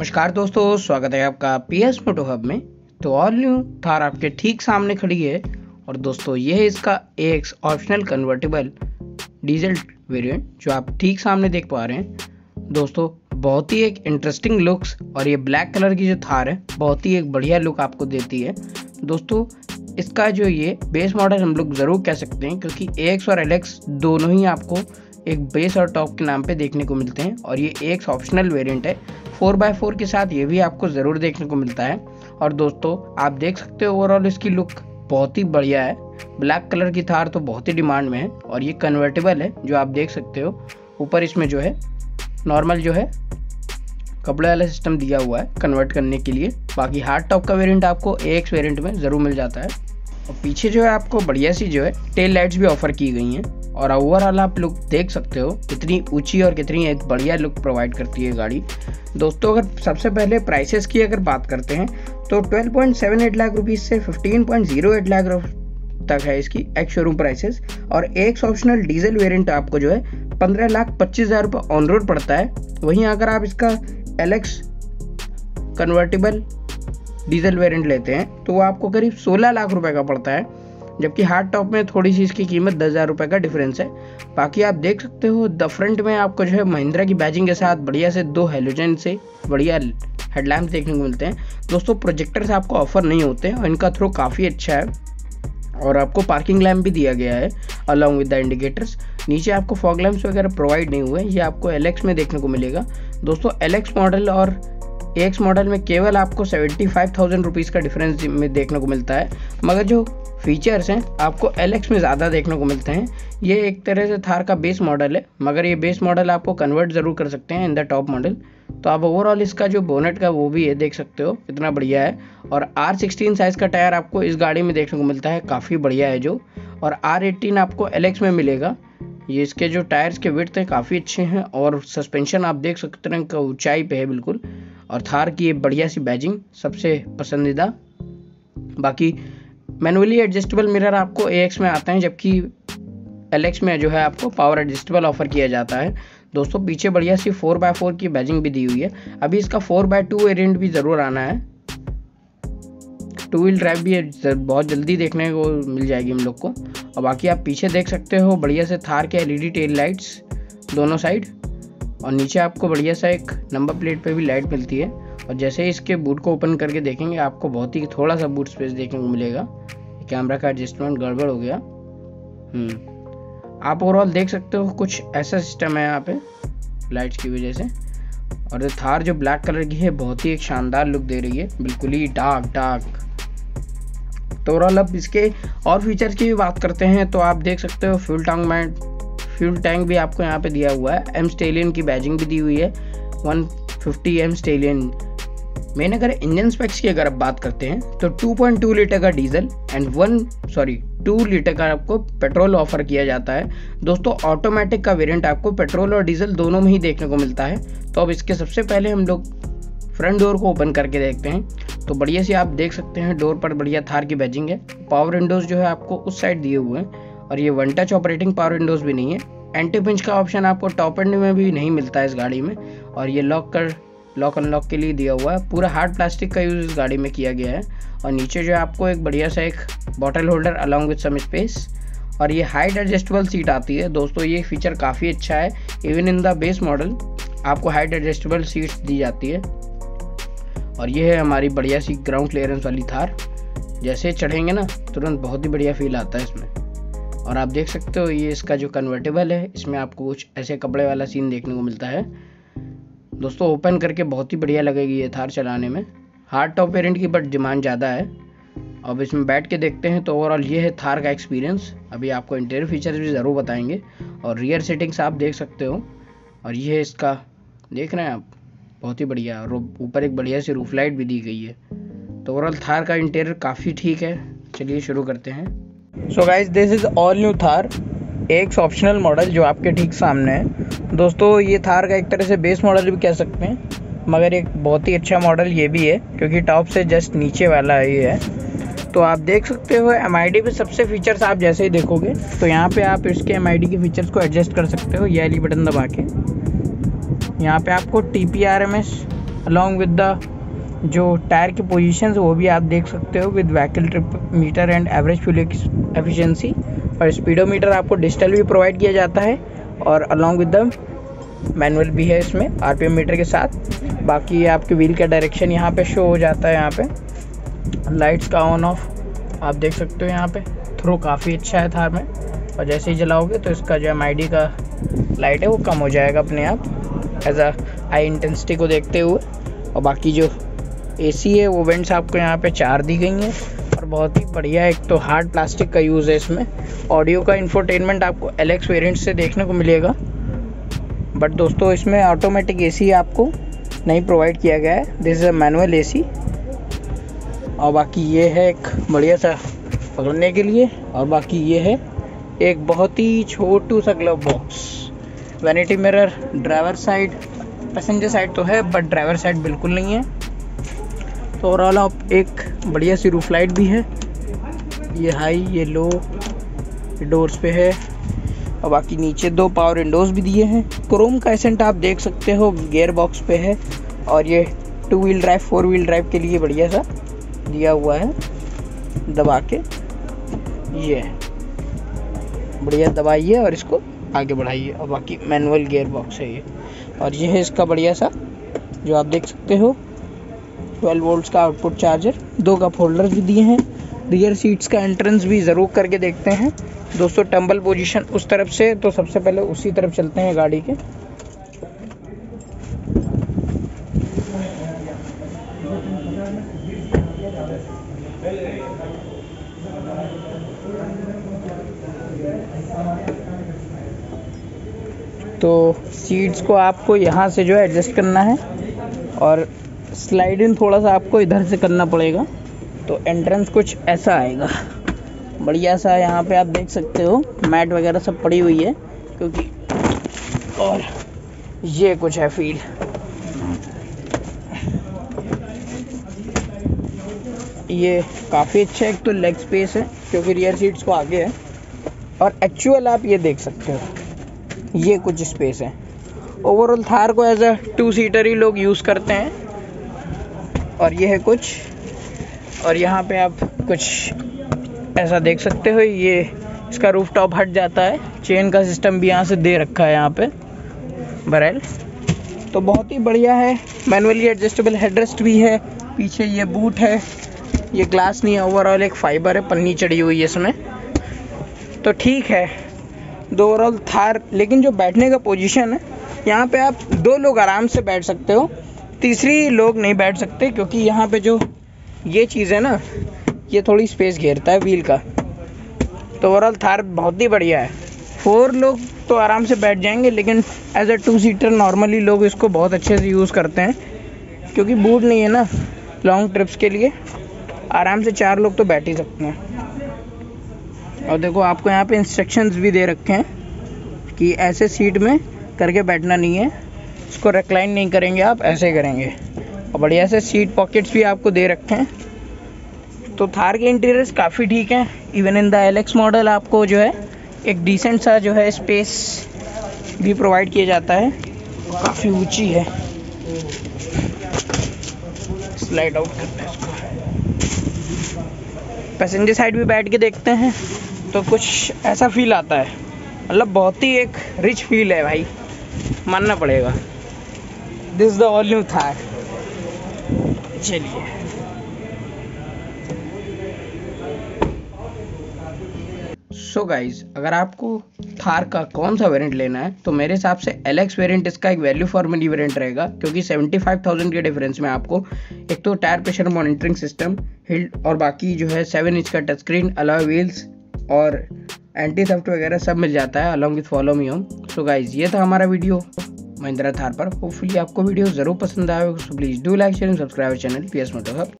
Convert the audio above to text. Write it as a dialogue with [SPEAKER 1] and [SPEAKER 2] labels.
[SPEAKER 1] नमस्कार दोस्तों, स्वागत है आपका पीएस मोटो हब में। तो ऑल न्यू थार आपके ठीक सामने खड़ी है और दोस्तों ये है इसका AX optional convertible diesel variant जो आप ठीक सामने देख पा रहे हैं। दोस्तों बहुत ही एक इंटरेस्टिंग लुक्स और ये ब्लैक कलर की जो थार है बहुत ही एक बढ़िया लुक आपको देती है। दोस्तों इसका जो ये बेस मॉडल हम लोग ज़रूर कह सकते हैं क्योंकि AX और LX दोनों ही आपको एक बेस और टॉप के नाम पे देखने को मिलते हैं और ये AX ऑप्शनल वेरिएंट है। 4x4 के साथ ये भी आपको ज़रूर देखने को मिलता है। और दोस्तों आप देख सकते हो ओवरऑल इसकी लुक बहुत ही बढ़िया है। ब्लैक कलर की थार तो बहुत ही डिमांड में है और ये कन्वर्टेबल है जो आप देख सकते हो। ऊपर इसमें जो है नॉर्मल जो है कपड़े वाला सिस्टम दिया हुआ है कन्वर्ट करने के लिए। बाकी हार्ड टॉप का वेरिएंट आपको AX वेरिएंट में ज़रूर मिल जाता है। और पीछे जो है आपको बढ़िया सी जो है टेल लाइट्स भी ऑफर की गई हैं और ओवरऑल आप लुक देख सकते हो कितनी ऊंची और कितनी एक बढ़िया लुक प्रोवाइड करती है गाड़ी। दोस्तों अगर सबसे पहले प्राइसेस की अगर बात करते हैं तो 12.78 लाख रुपीज़ से 15.08 लाख तक है इसकी एक्स शोरूम प्राइसेस। और AX ऑप्शनल डीजल वेरिएंट आपको जो है 15,25,000 रुपये ऑन रोड पड़ता है। वहीं अगर आप इसका LX कन्वर्टेबल डीजल वेरिएंट लेते हैं तो वो आपको करीब 16 लाख रुपए का पड़ता है, जबकि हार्ड टॉप में थोड़ी सी इसकी कीमत 10,000 रुपये का डिफरेंस है। बाकी आप देख सकते हो द फ्रंट में आपको जो है महिंद्रा की बैजिंग के साथ बढ़िया से 2 हेलोजन से बढ़िया हेडलैम्प देखने को मिलते हैं। दोस्तों प्रोजेक्टर्स आपको ऑफर नहीं होते हैं और इनका थ्रो काफ़ी अच्छा है और आपको पार्किंग लैम्प भी दिया गया है अलॉन्ग विद द इंडिकेटर्स। नीचे आपको फॉग लैम्प्स वगैरह प्रोवाइड नहीं हुए, ये आपको LX में देखने को मिलेगा। दोस्तों LX मॉडल और AX मॉडल में केवल आपको 75,000 रुपीज़ का डिफरेंस में देखने को मिलता है, मगर जो फीचर्स हैं आपको LX में ज़्यादा देखने को मिलते हैं। ये एक तरह से थार का बेस मॉडल है, मगर ये बेस मॉडल आपको कन्वर्ट ज़रूर कर सकते हैं इन द टॉप मॉडल। तो आप ओवरऑल इसका जो बोनेट का वो भी है देख सकते हो कितना बढ़िया है। और R16 साइज़ का टायर आपको इस गाड़ी में देखने को मिलता है, काफ़ी बढ़िया है जो। और R18 आपको LX में मिलेगा। ये इसके जो टायर्स के विड्थ है काफ़ी अच्छे हैं और सस्पेंशन आप देख सकते हैं का ऊंचाई पे है बिल्कुल। और थार की ये बढ़िया सी बैजिंग सबसे पसंदीदा। बाकी मैनुअली एडजस्टेबल मिरर आपको AX में आते हैं, जबकि LX में जो है आपको पावर एडजस्टेबल ऑफर किया जाता है। दोस्तों पीछे बढ़िया सी 4x4 की बैजिंग भी दी हुई है। अभी इसका 4x2 वेरिएंट भी ज़रूर आना है। 2 व्हील ड्राइव भी बहुत जल्दी देखने को मिल जाएगी हम लोग को। और बाकी आप पीछे देख सकते हो बढ़िया से थार के LED टेल लाइट्स दोनों साइड और नीचे आपको बढ़िया सा एक नंबर प्लेट पे भी लाइट मिलती है। और जैसे ही इसके बूट को ओपन करके देखेंगे आपको बहुत ही थोड़ा सा बूट स्पेस देखने को मिलेगा। कैमरा का एडजस्टमेंट गड़बड़ हो गया। आप ओवरऑल देख सकते हो कुछ ऐसा सिस्टम है यहाँ पे लाइट्स की वजह से। और ये थार जो ब्लैक कलर की है बहुत ही एक शानदार लुक दे रही है, बिल्कुल ही डार्क। तो ओवरऑल अब इसके और फीचर्स की भी बात करते हैं तो आप देख सकते हो फ्यूल टैंक भी आपको यहाँ पे दिया हुआ है। M स्टेलियन की बैजिंग भी दी हुई है 150 M स्टेलियन। मैंने अगर इंजन स्पेक्स की अगर आप बात करते हैं तो 2.2 लीटर का डीजल एंड 2 लीटर का आपको पेट्रोल ऑफर किया जाता है। दोस्तों ऑटोमेटिक का वेरिएंट आपको पेट्रोल और डीजल दोनों में ही देखने को मिलता है। तो अब इसके सबसे पहले हम लोग फ्रंट डोर को ओपन करके देखते हैं। तो बढ़िया से आप देख सकते हैं डोर पर बढ़िया थार की बैजिंग है। पावर विंडोज़ जो है आपको उस साइड दिए हुए हैं और ये 1 टच ऑपरेटिंग पावर विंडोज़ भी नहीं है। एंटी पिंच का ऑप्शन आपको टॉप एंड में भी नहीं मिलता है इस गाड़ी में। और ये लॉक अनलॉक के लिए दिया हुआ है। पूरा हार्ड प्लास्टिक का यूज़ इस गाड़ी में किया गया है। और नीचे जो है आपको एक बढ़िया सा एक bottle holder along with some space और ये हाइट एडजस्टेबल सीट आती है। दोस्तों ये फीचर काफ़ी अच्छा है। Even in the base model आपको हाइट एडजस्टेबल सीट्स दी जाती है। और ये है हमारी बढ़िया सी ग्राउंड क्लियरेंस वाली थार। जैसे चढ़ेंगे ना तुरंत बहुत ही बढ़िया फील आता है इसमें। और आप देख सकते हो ये इसका जो कन्वर्टेबल है इसमें आपको कुछ ऐसे कपड़े वाला सीन देखने को मिलता है। दोस्तों ओपन करके बहुत ही बढ़िया लगेगी ये थार चलाने में। हार्ड टॉप वेरिएंट की बट डिमांड ज़्यादा है। अब इसमें बैठ के देखते हैं तो ओवरऑल ये है थार का एक्सपीरियंस। अभी आपको इंटीरियर फीचर्स भी ज़रूर बताएंगे और रियर सेटिंग्स आप देख सकते हो। और ये है इसका देख रहे हैं आप बहुत ही बढ़िया। और ऊपर एक बढ़िया सी रूफ लाइट भी दी गई है। तो ओवरऑल थार का इंटीरियर काफ़ी ठीक है। चलिए शुरू करते हैं। So guys this is all new Thar AX optional model जो आपके ठीक सामने है। दोस्तों ये थार का एक तरह से बेस मॉडल भी कह सकते हैं, मगर एक बहुत ही अच्छा मॉडल ये भी है क्योंकि टॉप से जस्ट नीचे वाला ये है। तो आप देख सकते हो MID पे सबसे फीचर्स आप जैसे ही देखोगे तो यहाँ पे आप इसके MID के फीचर्स को एडजस्ट कर सकते हो। ये वाली बटन दबा के यहाँ पे आपको TPRMS अलॉन्ग विद द जो टायर की पोजीशन वो भी आप देख सकते हो with vehicle trip meter and average fuel efficiency. और स्पीडोमीटर आपको डिजिटल भी प्रोवाइड किया जाता है और अलॉन्ग विद द मैनुअल भी है इसमें आरपीएम मीटर के साथ। बाकी आपके व्हील का डायरेक्शन यहाँ पे शो हो जाता है। यहाँ पे लाइट्स का ऑन ऑफ आप देख सकते हो। यहाँ पे थ्रो काफ़ी अच्छा है थार में, और जैसे ही जलाओगे तो इसका जो MID का लाइट है वो कम हो जाएगा अपने आप एज अ हाई इंटेंसिटी को देखते हुए। और बाकी जो AC है वो वेंट्स आपको यहाँ पे 4 दी गई हैं और बहुत ही बढ़िया। एक तो हार्ड प्लास्टिक का यूज़ है इसमें। ऑडियो का इंफोटेनमेंट आपको LX वेरिएंट से देखने को मिलेगा, बट दोस्तों इसमें ऑटोमेटिक AC आपको नहीं प्रोवाइड किया गया है। This is a manual AC। और बाकी ये है एक बढ़िया सा पकड़ने के लिए। और बाकी ये है एक बहुत ही छोटू सा glove box. Vanity mirror driver side, passenger side तो है बट ड्राइवर साइड बिल्कुल नहीं है। तो ओवरऑल आप एक बढ़िया सी रूफ लाइट भी है। ये हाई ये लो डोर्स पे है। और बाकी नीचे 2 पावर विंडोज़ भी दिए हैं। क्रोम का एसेंट आप देख सकते हो गियर बॉक्स पे है। और ये 2 व्हील ड्राइव 4 व्हील ड्राइव के लिए बढ़िया सा दिया हुआ है। दबा के ये बढ़िया दबाइए और इसको आगे बढ़ाइए। और बाकी मैनुअल गियर बॉक्स है ये। और ये है इसका बढ़िया सा जो आप देख सकते हो 12 वोल्ट्स का आउटपुट चार्जर। 2 कप होल्डर्स भी दिए हैं। रियर सीट्स का एंट्रेंस भी ज़रूर करके देखते हैं दोस्तों। टम्बल पोजीशन उस तरफ से, तो सबसे पहले उसी तरफ चलते हैं गाड़ी के। तो सीट्स को आपको यहाँ से जो है एडजस्ट करना है और स्लाइड इन थोड़ा सा आपको इधर से करना पड़ेगा। तो एंट्रेंस कुछ ऐसा आएगा बढ़िया सा। यहाँ पे आप देख सकते हो मैट वगैरह सब पड़ी हुई है क्योंकि, और ये कुछ है फील। ये काफ़ी अच्छा एक तो लेग स्पेस है क्योंकि रियर सीट्स को आगे है। और एक्चुअल आप ये देख सकते हो ये कुछ स्पेस है। ओवरऑल थार को एज अ 2 सीटर ही लोग यूज़ करते हैं। और ये है कुछ, और यहाँ पे आप कुछ ऐसा देख सकते हो। ये इसका रूफ टॉप हट जाता है। चेन का सिस्टम भी यहाँ से दे रखा है यहाँ पे बरेल। तो बहुत ही बढ़िया है। मैनुअली एडजस्टेबल हेडरेस्ट भी है। पीछे ये बूट है। ये ग्लास नहीं है, ओवरऑल एक फाइबर है, पन्नी चढ़ी हुई है इसमें। तो ठीक है दो ओवरऑल थार। लेकिन जो बैठने का पोजीशन है यहाँ पे आप 2 लोग आराम से बैठ सकते हो, तीसरी लोग नहीं बैठ सकते क्योंकि यहाँ पे जो ये चीज़ है ना ये थोड़ी स्पेस घेरता है व्हील का। तो ओवरऑल थार बहुत ही बढ़िया है। 4 लोग तो आराम से बैठ जाएंगे, लेकिन एज अ 2 सीटर नॉर्मली लोग इसको बहुत अच्छे से यूज़ करते हैं क्योंकि बूट नहीं है ना। लॉन्ग ट्रिप्स के लिए आराम से 4 लोग तो बैठ ही सकते हैं। और देखो आपको यहाँ पे इंस्ट्रक्शंस भी दे रखे हैं कि ऐसे सीट में करके बैठना नहीं है, इसको रिक्लाइन नहीं करेंगे आप, ऐसे करेंगे। और बढ़िया से सीट पॉकेट्स भी आपको दे रखे हैं। तो थार के इंटीरियर्स काफ़ी ठीक हैं। Even in the LX model आपको जो है एक डिसेंट सा जो है स्पेस भी प्रोवाइड किया जाता है। काफ़ी ऊंची है। स्लाइड आउट करते हैं इसको। पैसेंजर साइड भी बैठ के देखते हैं तो कुछ ऐसा फील आता है, मतलब बहुत ही एक रिच फील है भाई, मानना पड़ेगा। This is the all new Thar. चलिए सो गाइज, अगर आपको थार का कौन सा वेरिएंट लेना है तो मेरे हिसाब से LX वेरिएंट इसका एक वैल्यू फॉर मनी वेरिएंट रहेगा, क्योंकि 75,000 के डिफरेंस में आपको एक तो tyre pressure monitoring system hill और बाकी जो है 7 इंच का टच स्क्रीन, अलॉय व्हील्स और एंटी थेफ्ट वगैरह सब मिल जाता है along with follow me home. So guys, ये था हमारा वीडियो महिंद्रा थार पर। होपफुली आपको वीडियो ज़रूर पसंद आएगा। So please do like share and subscribe channel PS moto hub.